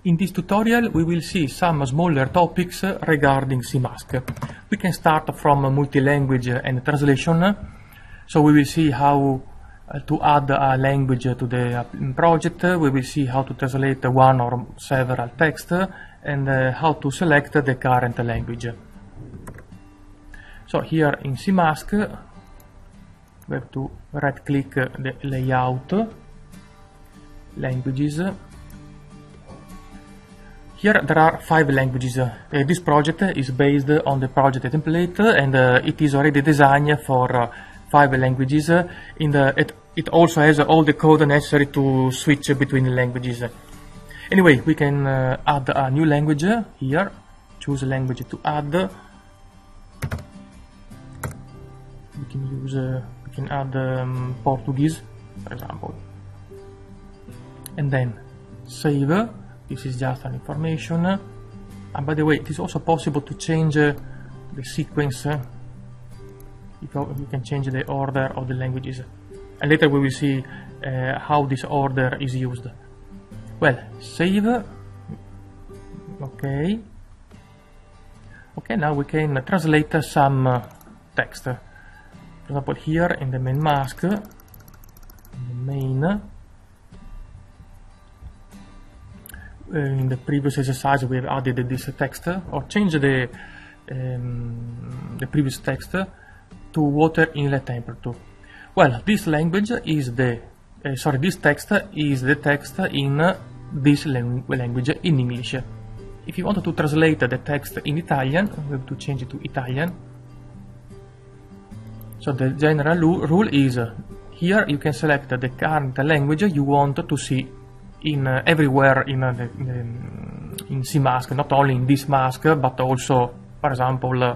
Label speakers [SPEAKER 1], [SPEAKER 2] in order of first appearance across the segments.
[SPEAKER 1] In this tutorial we will see some smaller topics regarding CMask. We can start from multi-language and translation. So we will see how to add a language to the project. We will see how to translate one or several texts and how to select the current language. So here in CMask we have to right click the layout, languages. Here there are 5 languages. This project is based on the project template and it is already designed for 5 languages. It also has all the code necessary to switch between languages. Anyway, we can add a new language here. Choose a language to add. We can add Portuguese, for example, and then save. This is just an information. And by the way, it is also possible to change the sequence. You can change the order of the languages, and later we will see how this order is used. Well, save. Okay, now we can translate some text. For example, here in the main mask, in the previous exercise we have added this text, or changed the previous text to water inlet temperature. Well, this language is this text is the text in this language in English. If you want to translate the text in Italian, we have to change it to Italian. So the general rule is here you can select the current language you want to see in everywhere in CMask, not only in this mask, but also, for example,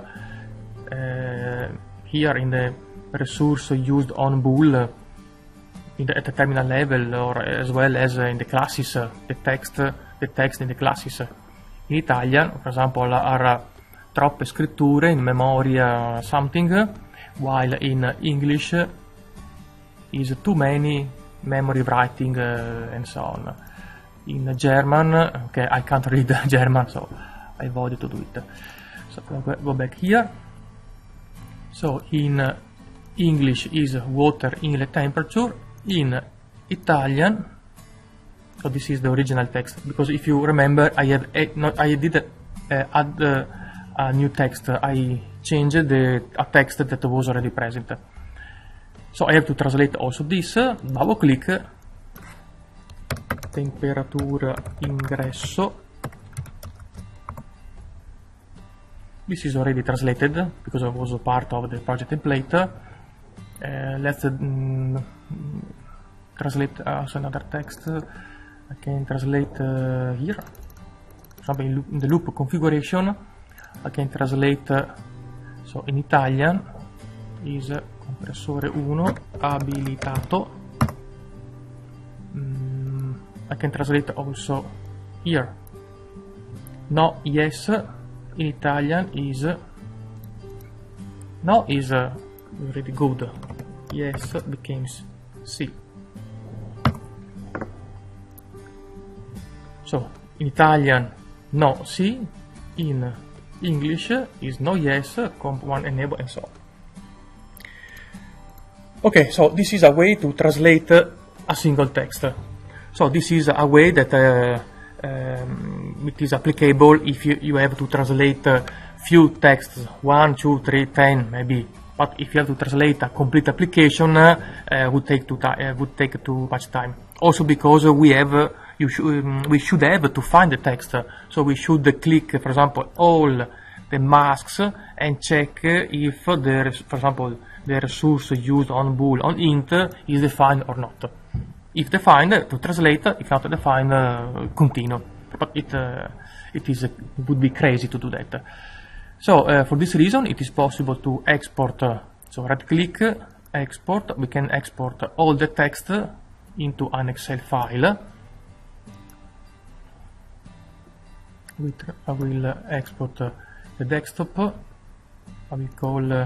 [SPEAKER 1] here in the resource used on bool at the terminal level, or as well as in the classes, the text in the classes. In Italian, for example, are troppe scritture in memoria something, while in English is too many memory writing and so on. In German, okay, I can't read German, so I avoided to do it. So go back here. So in English is water inlet temperature. In Italian, so this is the original text, because if you remember, I did add a new text. I changed a text that was already present. So I have to translate also this. Double click, temperatura ingresso. This is already translated because it was a part of the project template. Let's translate also another text. I can translate here. For example, in the loop configuration, I can translate. So in Italian is compressore 1 abilitato. I can translate also here. No, yes. In Italian is no is really good. Yes becomes sì. So in Italian no sì. In English is no yes, comp1 enable, and so on. Okay, so this is a way to translate a single text. So this is a way that it is applicable if you have to translate few texts, 1, 2, 3, 10 maybe. But if you have to translate a complete application, would take too much time. Also because we should have to find the text. So we should click, for example, all the masks and check if for example the resource used on bool on int is defined or not. If defined, to translate. If not defined, continue. But it would be crazy to do that. So for this reason, it is possible to export. So right click, export. We can export all the text into an Excel file. I will export the desktop. I will call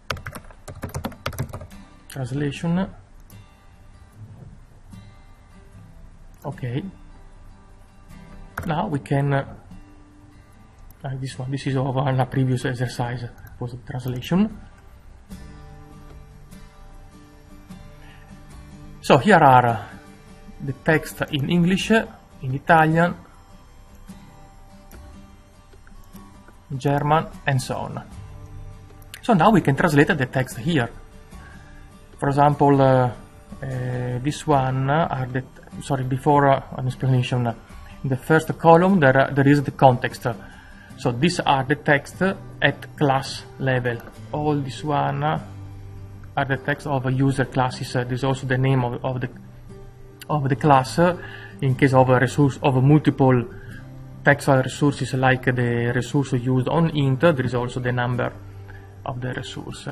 [SPEAKER 1] translation. Okay. now we can this is of a previous exercise, was the translation. So here are the text in English, in Italian, German, and so on. So now we can translate the text here. For example, this one are the before an explanation. In the first column there is the context. So these are the text at class level. All this one are the text of user classes. This is also the name of the class. In case of a resource of multiple textual resources, like the resource used on int, there is also the number of the resource.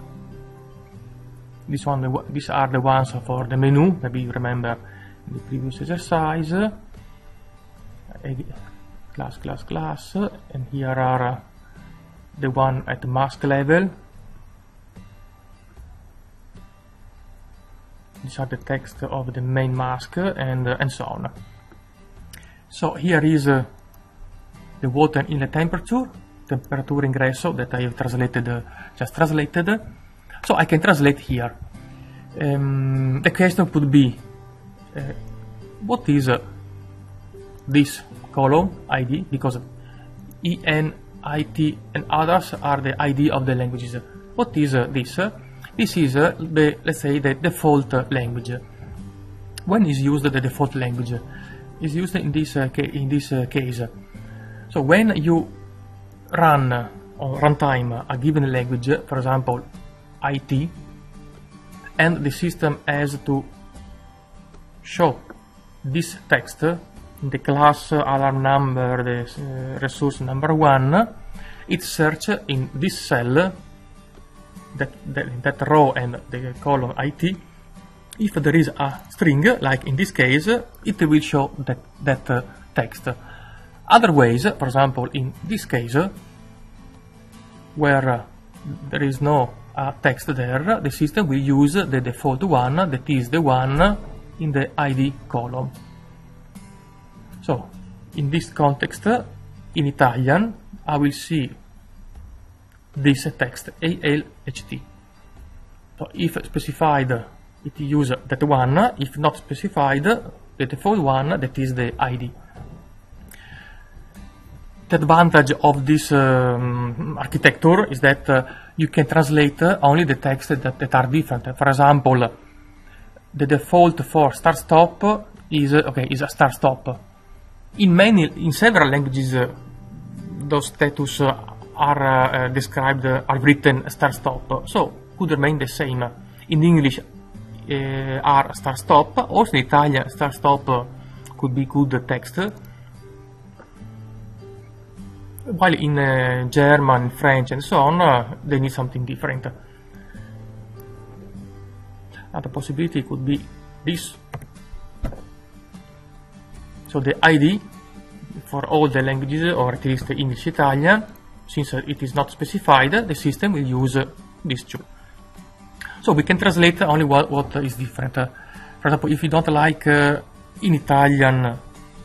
[SPEAKER 1] These are the ones for the menu. Maybe you remember the previous exercise. Class, and here are the one at mask level. These are the text of the main mask, and so on. So here is the water inlet temperature ingresso that I have translated, just translated. So I can translate here. The question could be, what is this column ID? Because EN, IT, and others are the ID of the languages. What is this? This is let's say the default language. When is used the default language? Is used in this case. So when you run on runtime a given language, for example IT, and the system has to show this text in the class alarm number, the resource number 1, it searches in this cell, that row and the column IT. If there is a string, like in this case, it will show that text. Other ways, for example, in this case, where there is no text there, the system will use the default one, that is the one in the ID column. So, in this context, in Italian, I will see this text, ALHT. So, if specified, it uses that one. If not specified, the default one, that is the ID. The advantage of this architecture is that you can translate only the text that are different. For example, the default for start-stop is a start-stop. In several languages, those status are described, are written start-stop, so could remain the same. In English, are start-stop. Also in Italian, start-stop could be good text. While in German, French, and so on, they need something different. Another possibility could be this. So the ID for all the languages, or at least English, Italian, since it is not specified, the system will use these two. So we can translate only what is different. For example, if you don't like in Italian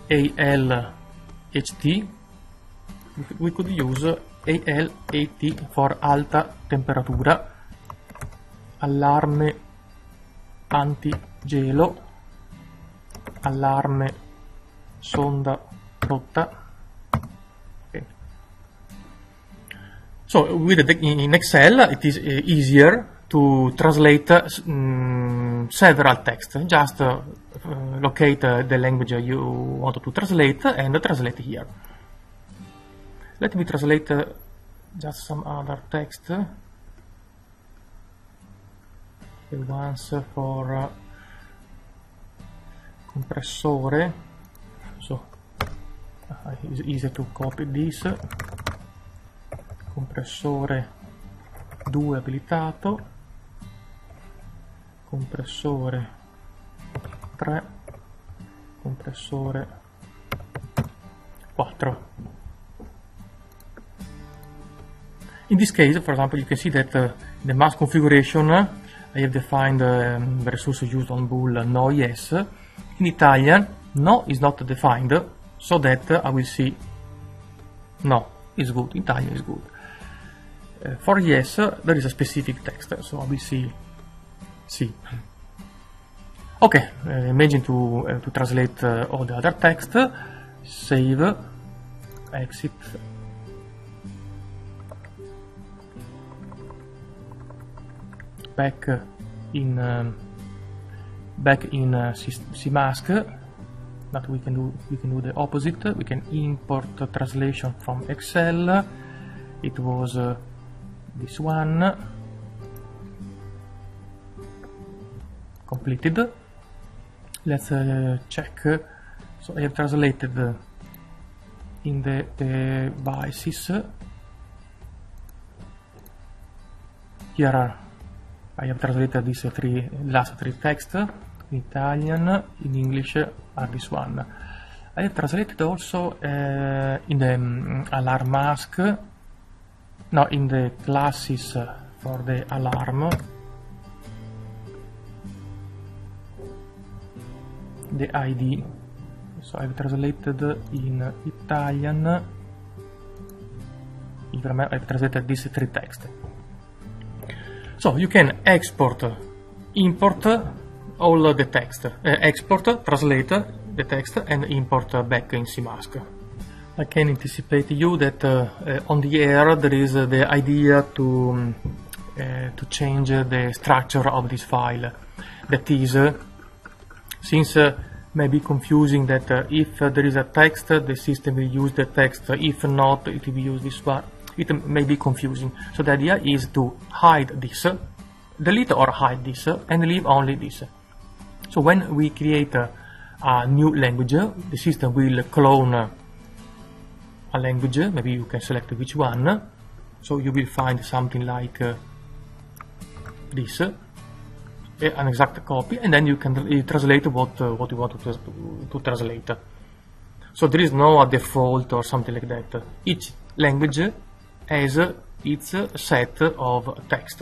[SPEAKER 1] ALHT, we could use ALAT for alta temperatura, allarme antigelo, allarme sonda rotta. Okay. So in Excel it is easier to translate several texts. Just locate the language you want to translate and translate here. Let me translate just some other text. The ones for compressore. So it's easy to copy this. Compressore 2 abilitato. Compressore 3. Compressore 4. In this case, for example, you can see that the mask configuration, I have defined the resource used on bool no yes. In Italian, no is not defined, so that I will see no, it's good, Italian is good. For yes, there is a specific text, so I will see sì. Okay, imagine to translate all the other text, save, exit, back in CMask. But we can do the opposite. We can import translation from Excel. It was this one. Completed. Let's check. So I have translated in the devices. Here I have translated these last three texts in Italian, in English are this one. I have translated also in the alarm mask, no, in the classes for the alarm, the ID. So I've translated in Italian. I've translated these three texts. So you can export, import all the text, export, translate the text and import back in CMask. I can anticipate you that on the air there is the idea to change the structure of this file. That is, since may be confusing that if there is a text, the system will use the text, if not, it will use this one. It may be confusing. So the idea is to hide this, delete or hide this, and leave only this. So when we create a new language, the system will clone a language. Maybe you can select which one. So you will find something like this, an exact copy, and then you can translate what you want to translate. So there is no default or something like that. Each language has its set of text.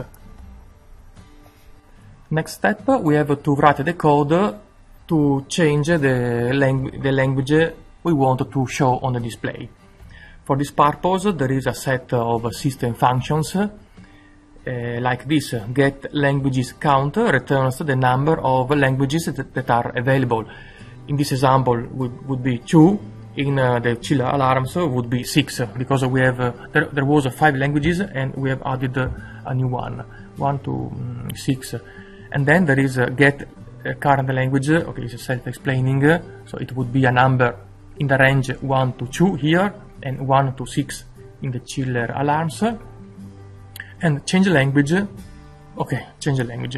[SPEAKER 1] Next step, we have to write the code to change the language we want to show on the display. For this purpose, there is a set of system functions like this. Get languages count returns the number of languages that are available. In this example, would be 2. In the chiller alarms would be 6, because we have there was 5 languages and we have added a new one, 1 to 6. And then there is get current language. Okay, it's self-explaining, so it would be a number in the range 1 to 2 here and 1 to 6 in the chiller alarms. And change language. Okay, change language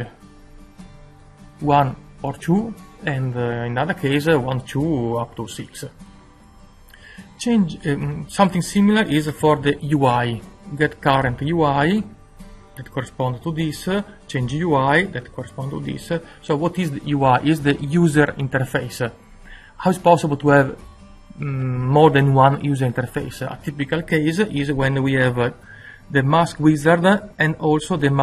[SPEAKER 1] 1 or 2, and in other case 1, 2 up to 6. Change something similar is for the UI. Get current UI that corresponds to this, change UI that corresponds to this. So what is the UI? Is the user interface. How is possible to have more than one user interface? A typical case is when we have the mask wizard and also the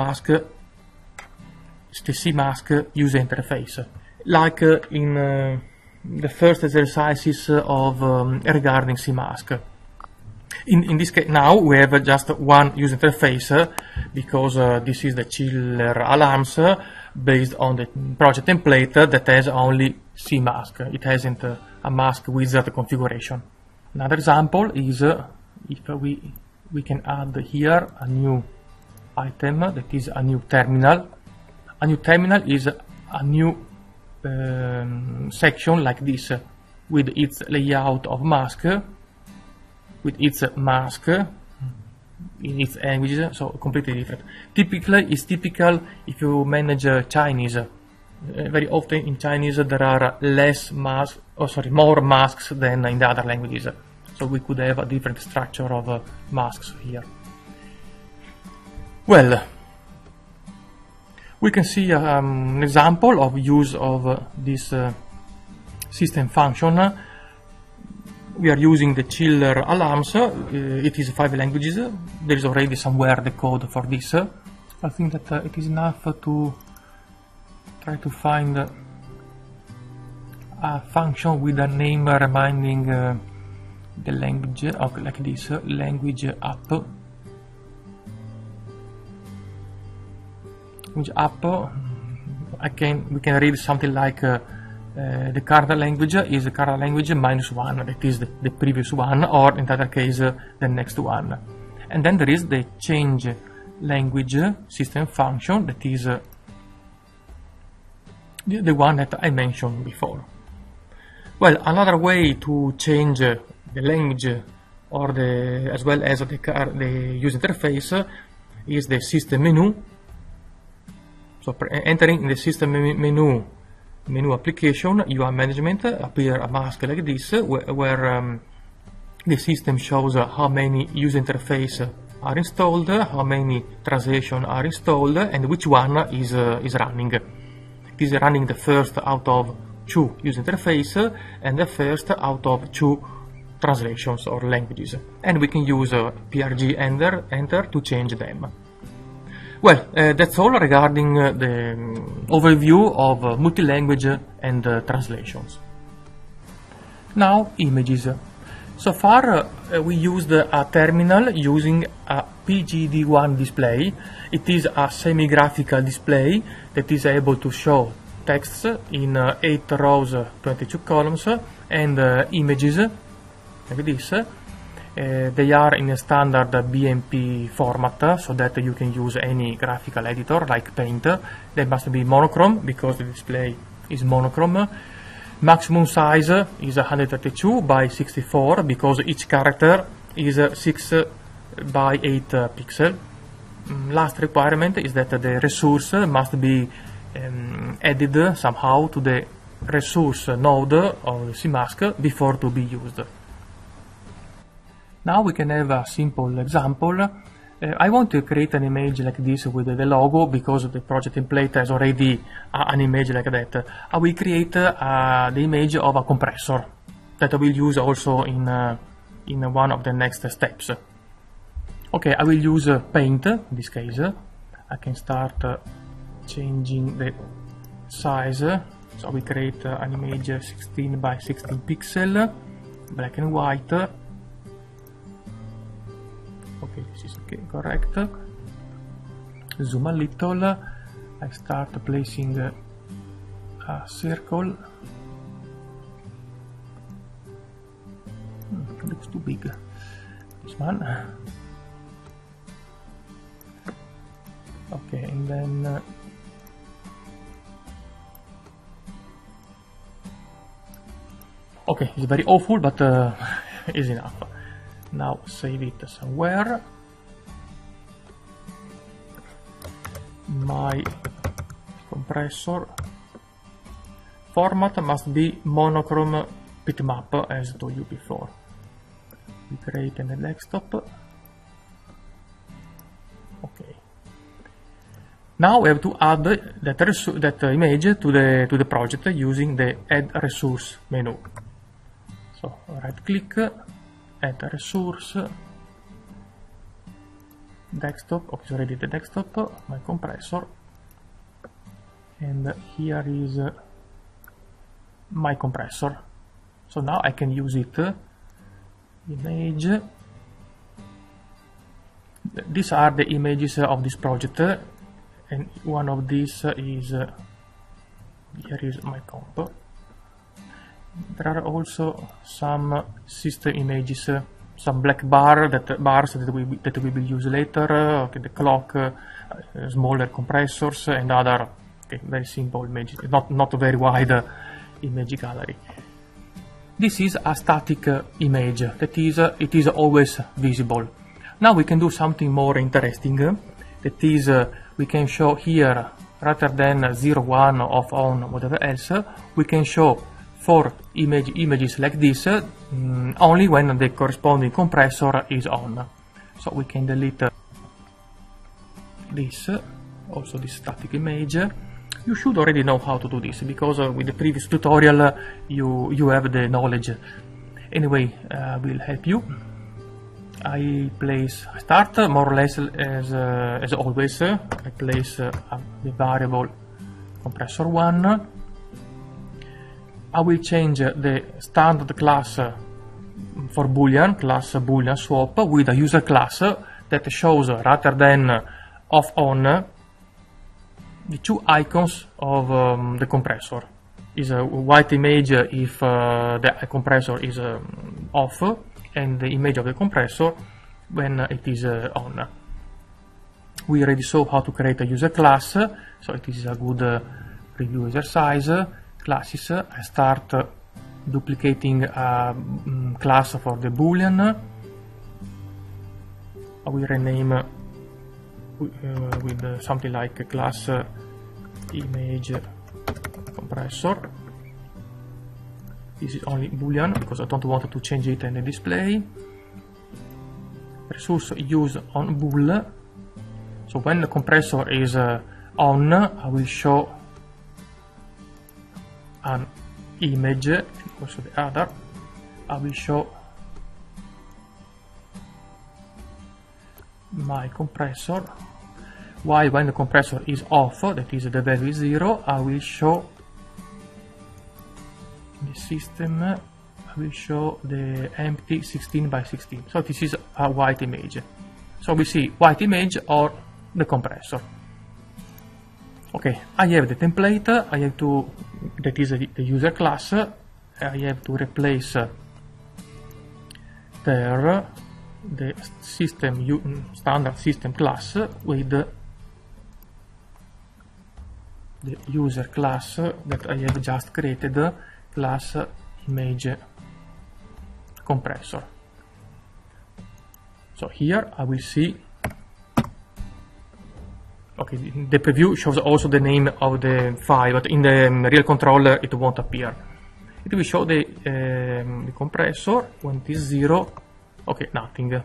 [SPEAKER 1] CMask user interface, like in the first exercises of regarding CMask. In this case, now we have just one user interface because this is the chiller alarms based on the project template that has only CMask. It hasn't a mask wizard configuration. Another example is if we can add here a new item that is a new terminal. A new terminal is a new section like this, with its layout of mask, with its mask in its language, so completely different. Typically, it's typical if you manage Chinese. Very often in Chinese there are more masks than in the other languages. So we could have a different structure of masks here. Well, we can see an example of use of this system function. We are using the chiller alarms. It is 5 languages. There is already somewhere the code for this. I think that it is enough to try to find a function with a name reminding the language, like this, language app. Language app, we can read something like the current language is the current language -1, that is the previous one, or in the other case the next one. And then there is the change language system function, that is the one that I mentioned before. Well, another way to change the language or as well as the user interface is the system menu. So entering in the system menu application, UI management, appear a mask like this where the system shows how many user interface are installed, how many translations are installed, and which one is running. It is running the first out of 2 user interface and the first out of 2 translations or languages. And we can use PRG enter to change them. Well, that's all regarding the overview of multi-language and translations. Now, images. So far, we used a terminal using a PGD1 display. It is a semi-graphical display that is able to show texts in 8 rows, 22 columns, and images like this. They are in a standard BMP format, so that you can use any graphical editor like Paint. They must be monochrome because the display is monochrome. Maximum size is 132 by 64 because each character is 6 by 8 pixels. Last requirement is that the resource must be added somehow to the resource node of the CMask before to be used. Now we can have a simple example. I want to create an image like this with the logo because the project template has already an image like that. I will create the image of a compressor that I will use also in one of the next steps. Okay, I will use Paint in this case. I can start changing the size. So we create an image 16 by 16 pixel, black and white. Okay, this is okay, correct. Zoom a little. I start placing a circle. It looks too big. This one. Okay, and then okay, it's very awful, but is enough. Now save it somewhere. My compressor format must be monochrome bitmap, as I told you before. We create in the desktop. Okay. Now we have to add that image to the project using the Add Resource menu. So right click, Add Resource, desktop. Okay, so already the desktop, my compressor, and here is my compressor. So now I can use it. Image. These are the images of this project, and one of these is here is my comp. There are also some system images, some black bars that we will use later. Okay, the clock, smaller compressors, and other very simple images. Not very wide image gallery. This is a static image. That is, it is always visible. Now we can do something more interesting. That is, we can show here, rather than 0, 1, off, on, whatever else, we can show 4 images like this only when the corresponding compressor is on. So we can delete this, also this static image. You should already know how to do this because with the previous tutorial you have the knowledge. Anyway, will help you. I start more or less as always. I place the variable compressor1. I will change the standard class for Boolean, class Boolean swap, with a user class that shows, rather than off on, the two icons of the compressor. Is a white image if the compressor is off, and the image of the compressor when it is on. We already saw how to create a user class, so it is a good review exercise. Classes, I start duplicating a class for the Boolean. I will rename with something like class image compressor. This is only Boolean because I don't want to change it in the display. Resource use on bool. So when the compressor is on, I will show an image, and also the other. I will show my compressor. While when the compressor is off, that is the value is 0, I will show the system, I will show the empty 16 by 16. So this is a white image. So we see white image or the compressor. Okay, I have the template, I have to, that is the user class, I have to replace there the system standard system class with the user class that I have just created, class image compressor. So here I will see, okay, the preview shows also the name of the file, but in the real controller it won't appear. It will show the compressor when it is 0. Okay, nothing.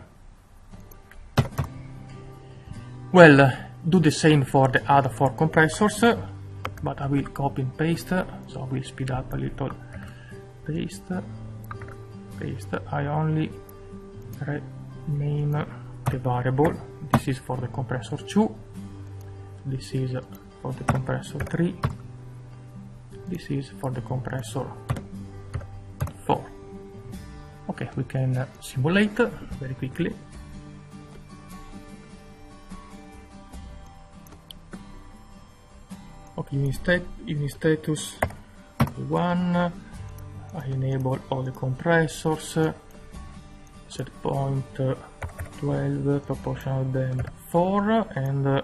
[SPEAKER 1] Well, do the same for the other 4 compressors, but I will copy and paste, so I will speed up a little. Paste, paste. I only rename the variable. This is for the compressor 2. This is for the compressor 3. This is for the compressor 4. Okay, we can simulate very quickly. Okay, unit status 1. I enable all the compressors. Set point 12, proportional band 4, and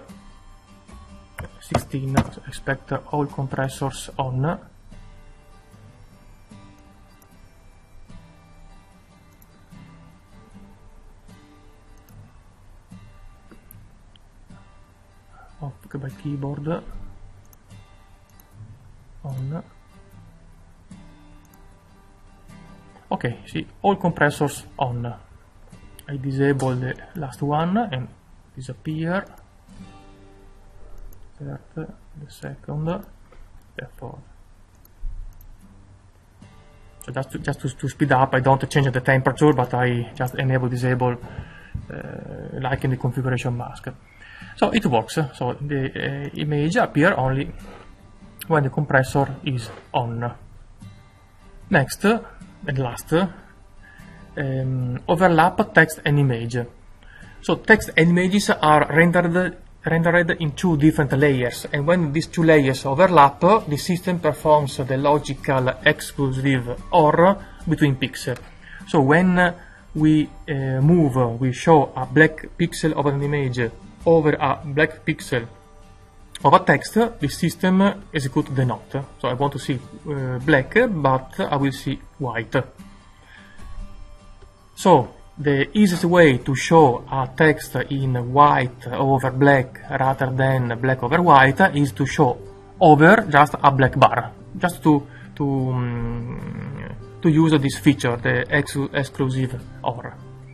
[SPEAKER 1] 16. So expect all compressors on. Okay, by keyboard on. Okay, see, all compressors on. I disable the last one and disappear. The second, therefore. So just to speed up, I don't change the temperature, but I just enable, disable, like in the configuration mask. So it works. So the image appears only when the compressor is on. Next and last, overlap text and image. So text and images are rendered in 2 different layers, and when these 2 layers overlap, the system performs the logical exclusive OR between pixels. So when we we show a black pixel of an image over a black pixel of a text, the system executes the not. So I want to see black, but I will see white. So the easiest way to show a text in white over black rather than black over white is to show over just a black bar, just to use this feature, the exclusive OR.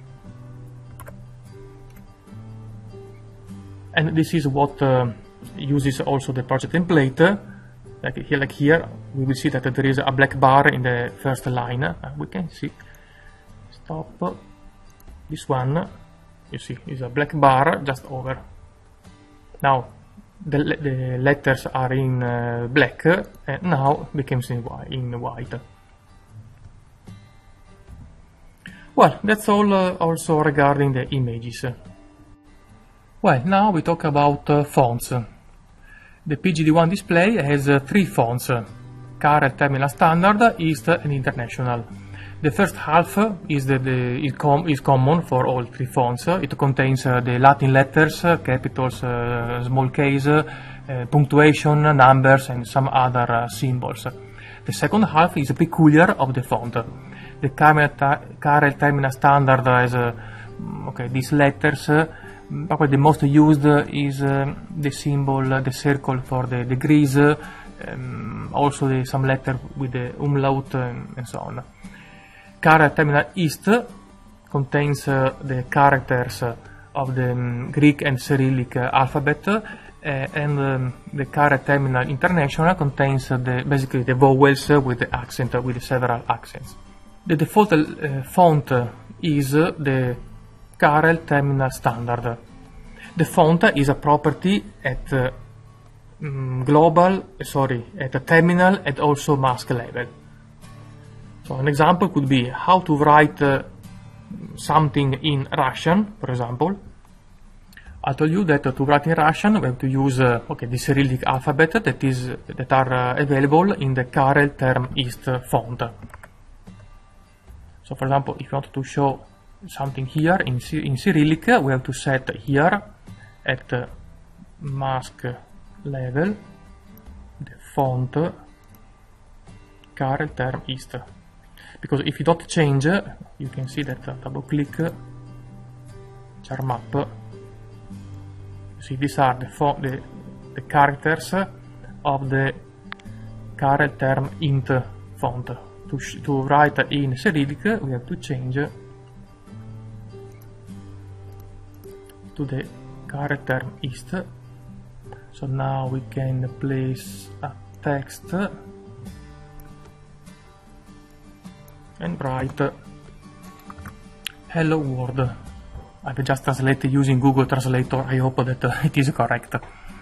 [SPEAKER 1] And this is what uses also the project template. Like here, we will see that there is a black bar in the first line. We can see. Stop. This one, you see, is a black bar just over. Now, the letters are in black and now becomes in white. Well, that's all also regarding the images. Well, now we talk about fonts. The PGD1 display has 3 fonts: Carel Terminal Standard, East and International. The first half is common for all 3 fonts. It contains the Latin letters, capitals, small case, punctuation, numbers and some other symbols. The second half is peculiar of the font. The Carel Terminal Standard has these letters. Probably the most used is the symbol, the circle for the degrees, also some letter with the umlaut and so on. Carel Terminal East contains the characters of the Greek and Cyrillic alphabet, and the Carel Terminal International contains basically the vowels with the accent, with several accents. The default font is the Carel Terminal Standard. The font is a property at at terminal and also mask level. So an example could be how to write something in Russian, for example. I told you that to write in Russian we have to use the Cyrillic alphabet that are available in the Carel Term East font. So for example, if you want to show something here in Cyrillic, we have to set here at mask level the font Carel Term East. Because if you don't change, you can see that double click Charmap. See, these are the characters of the Carel Term Int font. To write in Cyrillic, we have to change to the Carel Term East. So now we can place a text and write hello world. I've just translated using Google Translator. I hope that it is correct.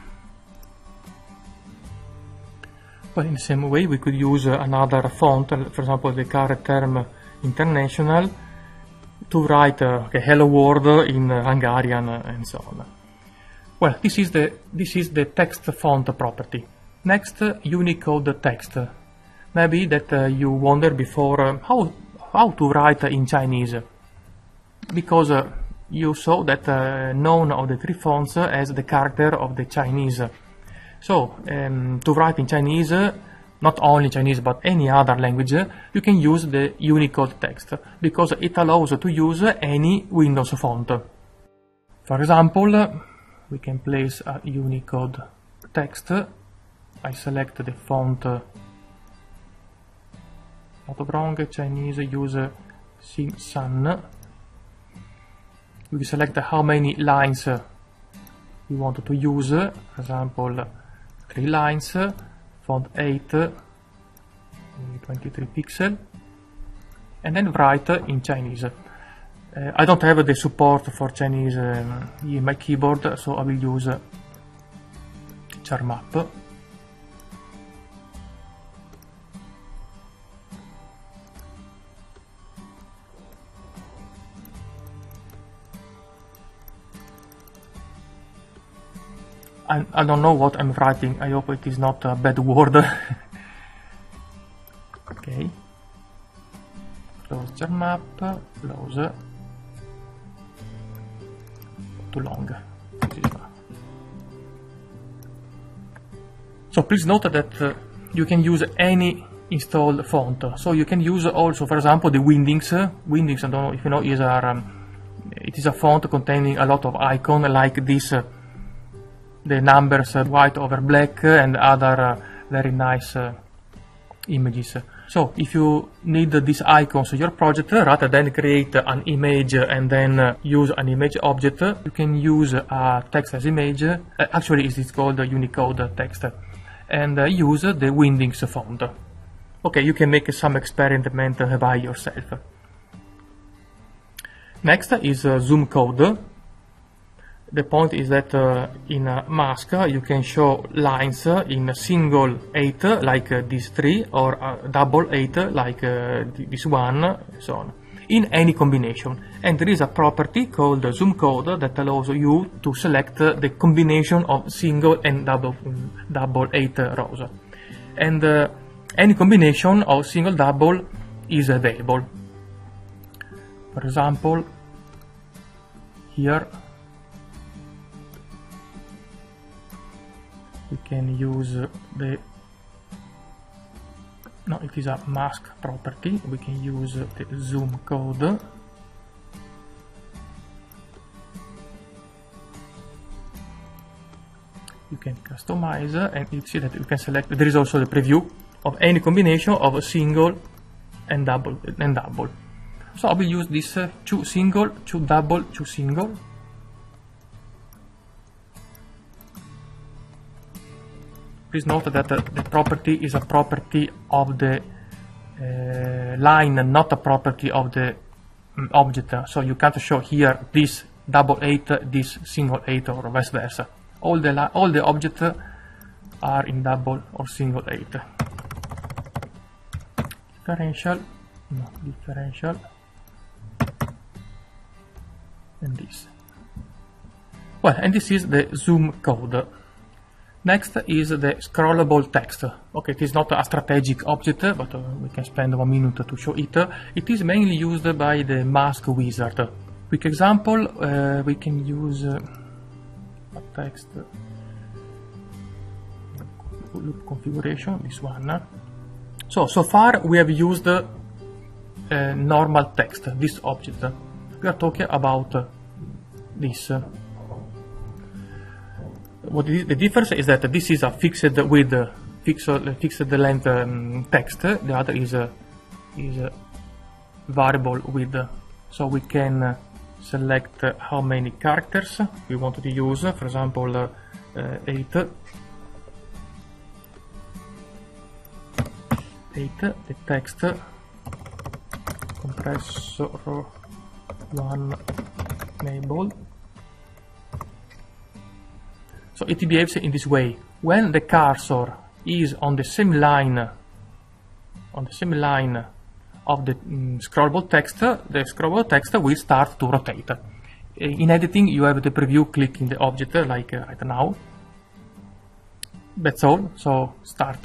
[SPEAKER 1] Well, in the same way we could use another font, for example the Carel Term International, to write hello world in Hungarian and so on. Well, this is the text font property. Next, Unicode text. Maybe that you wonder before how to write in Chinese, because you saw that none of the 3 fonts has the character of the Chinese. So to write in Chinese, not only Chinese but any other language, you can use the Unicode text because it allows to use any Windows font. For example, we can place a Unicode text. I select the font, not wrong, Chinese, use Xin San. We select how many lines we want to use, for example 3 lines, font 8, 23 pixel, and then write in Chinese. I don't have the support for Chinese in my keyboard, so I will use Charmap. I don't know what I'm writing. I hope it is not a bad word. Okay. Close Charmap. Close. Too long. So please note that you can use any installed font. So you can use also, for example, the Wingdings. Wingdings, I don't know if you know, it is a font containing a lot of icons like this. The numbers white over black and other very nice images. So if you need these icons in your project, rather than create an image and then use an image object, you can use a text as image. Actually it is called Unicode text, and use the Wingdings font. Okay, you can make some experiment by yourself. Next is Zoom code. The point is that in a mask you can show lines in a single 8 like this 3 or double 8 like this 1 and so on, in any combination. And there is a property called the zoom code that allows you to select the combination of single and double 8 rows. And any combination of single double is available. For example, here we can use the, no, it is a mask property. We can use the zoom code. You can customize, and you see that you can select. There is also the preview of any combination of a single and double and double. So I will use this 2 single, 2 double, 2 single. Please note that the property is a property of the line and not a property of the object. So you can't show here this double 8, this single 8, or vice versa. All the objects are in double or single 8. Differential, no, differential, and this. Well, and this is the zoom code. Next is the scrollable text. Okay, it is not a strategic object, but we can spend 1 minute to show it. It is mainly used by the mask wizard. Quick example, we can use a text loop configuration, this one. So far we have used normal text, this object. We are talking about this. What is the difference is that this is a fixed width, fixed length text. The other is a variable width. So we can select how many characters we want to use. For example, 8. The text compressor 1 enabled. So it behaves in this way. When the cursor is on the same line of the scrollable text, the scrollable text will start to rotate. In editing, you have the preview clicking the object like right now. That's all. So start.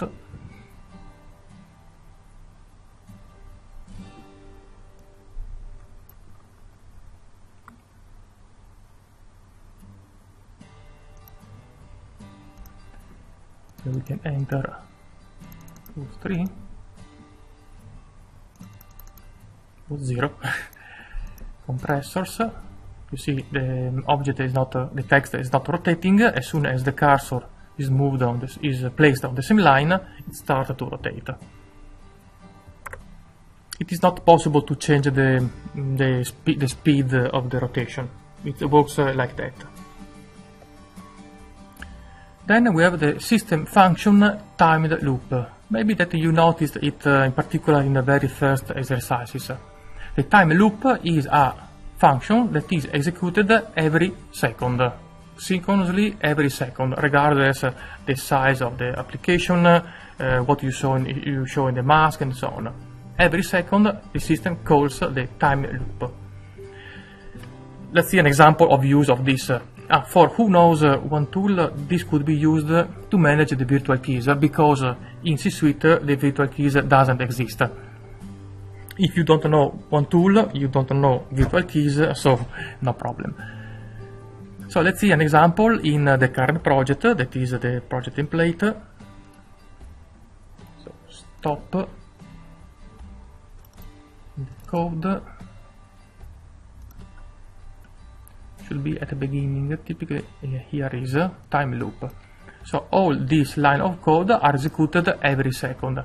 [SPEAKER 1] We can enter 2, 3, 0. Compressors. You see the object is not, the text is not rotating. As soon as the cursor is moved on this, is placed on the same line, it starts to rotate. It is not possible to change the speed of the rotation. It works like that. Then we have the system function timed loop. Maybe that you noticed it in particular in the very first exercises. The time loop is a function that is executed every second, synchronously every second, regardless the size of the application, what you show in the mask, and so on. Every second the system calls the time loop. Let's see an example of use of this. For who knows one tool, this could be used to manage the virtual keys, because in C Suite the virtual keys doesn't exist. If you don't know one tool, you don't know virtual keys, so no problem. So let's see an example in the current project, that is the project template. So stop the code. Should be at the beginning. Typically here is a time loop. So all these line of code are executed every second.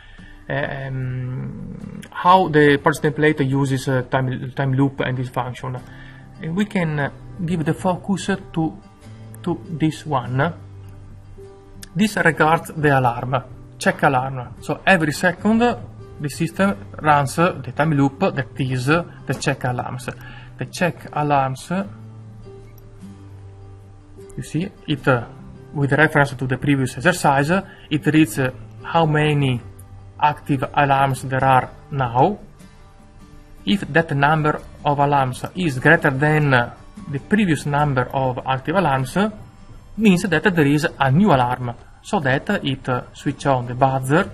[SPEAKER 1] How the project template uses time loop and this function. And we can give the focus to this one. This regards the alarm, check alarm. So every second the system runs the time loop, that is the check alarms. The check alarms You see, it with reference to the previous exercise, it reads how many active alarms there are now. If that number of alarms is greater than the previous number of active alarms, means that there is a new alarm, so that it switch on the buzzer,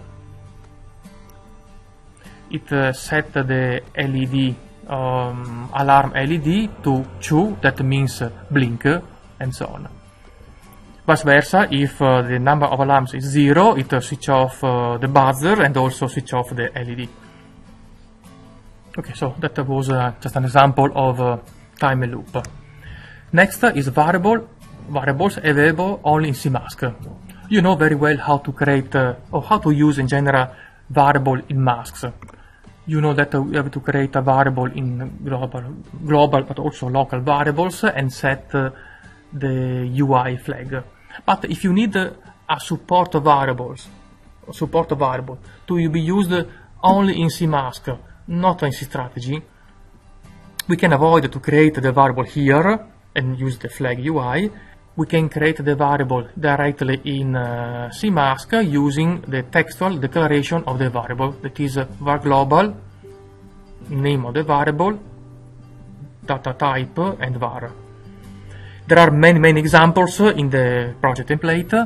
[SPEAKER 1] it set the LED alarm LED to true, that means blink, and so on. Vice versa, if the number of alarms is 0, it switch off the buzzer and also switch off the LED. Okay, so that was just an example of time loop. Next is variables available only in CMask. You know very well how to create or how to use in general variable in masks. You know that we have to create a variable in global but also local variables and set the UI flag. But if you need a support variable to be used only in CMask, not in CStrategy, we can avoid to create the variable here and use the flag UI. We can create the variable directly in CMask using the textual declaration of the variable, that is var global, name of the variable, data type, and var. There are many examples in the project template.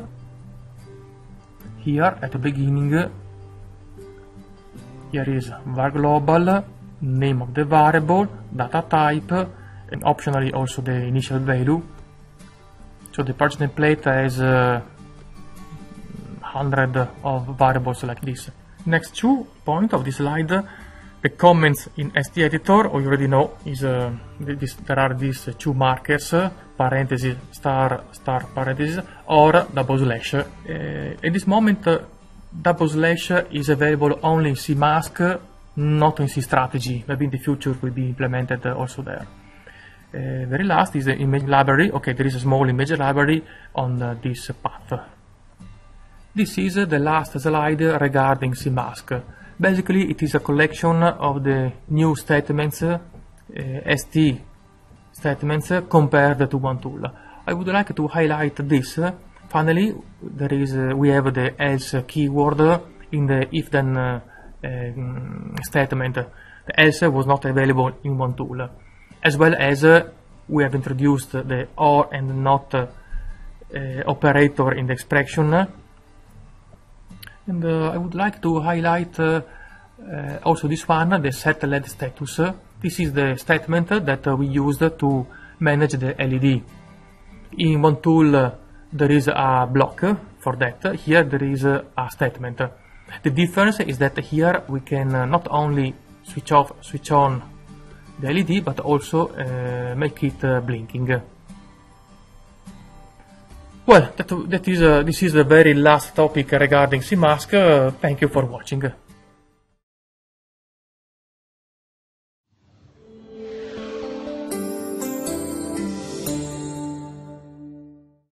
[SPEAKER 1] Here at the beginning, here is var global, name of the variable, data type, and optionally also the initial value. So the project template has 100 of variables like this. Next 2 points of this slide, the comments in STEditor, you already know, is there are these 2 markers, parentheses, star parentheses, or double slash. At this moment, double slash is available only in CMask, not in CStrategy. Maybe in the future will be implemented also there. Very last is the image library. Okay, there is a small image library on this path. This is the last slide regarding CMask. Basically, it is a collection of the new statements, ST statements, compared to one tool. I would like to highlight this. Finally, we have the else keyword in the if-then statement. The else was not available in one tool. As well as we have introduced the or and not operator in the expression. And I would like to highlight also this one, the set LED status. This is the statement that we used to manage the LED. In one tool there is a block for that, here there is a statement. The difference is that here we can not only switch off, switch on the LED, but also make it blinking. Well, this is the very last topic regarding CMask. Thank you for watching.